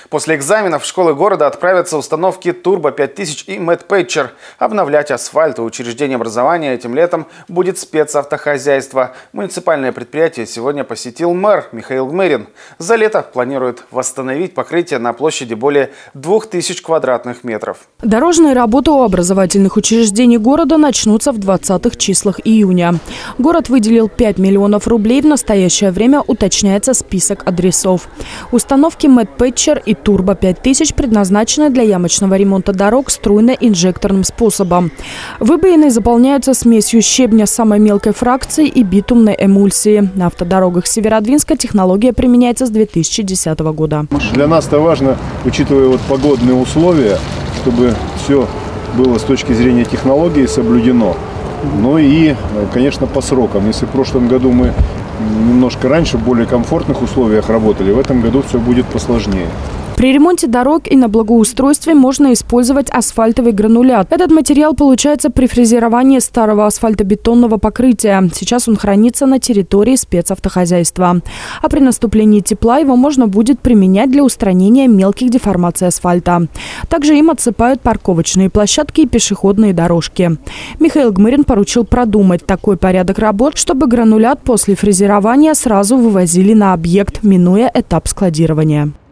После экзаменов в школы города отправятся установки Turbo 5000 и Medpatcher. Обновлять асфальт у учреждений образования этим летом будет спецавтохозяйство. Муниципальное предприятие сегодня посетил мэр Михаил Гмырин. За лето планирует восстановить покрытие на площади более 2000 квадратных метров. Дорожные работы у образовательных учреждений города начнутся в 20-х числах июня. Город выделил 5 миллионов рублей. В настоящее время уточняется список адресов. Установки Medpatcher и Turbo 5000 предназначены для ямочного ремонта дорог струйно-инжекторным способом. Выбоины заполняются смесью щебня самой мелкой фракции и битумной эмульсии. На автодорогах Северодвинска технология применяется с 2010 года. Для нас это важно, учитывая погодные условия, чтобы все было с точки зрения технологии соблюдено. Ну и, конечно, по срокам. Если в прошлом году мы немножко раньше в более комфортных условиях работали, в этом году все будет посложнее. При ремонте дорог и на благоустройстве можно использовать асфальтовый гранулят. Этот материал получается при фрезеровании старого асфальтобетонного покрытия. Сейчас он хранится на территории спецавтохозяйства. А при наступлении тепла его можно будет применять для устранения мелких деформаций асфальта. Также им отсыпают парковочные площадки и пешеходные дорожки. Михаил Гмырин поручил продумать такой порядок работ, чтобы гранулят после фрезерования сразу вывозили на объект, минуя этап складирования.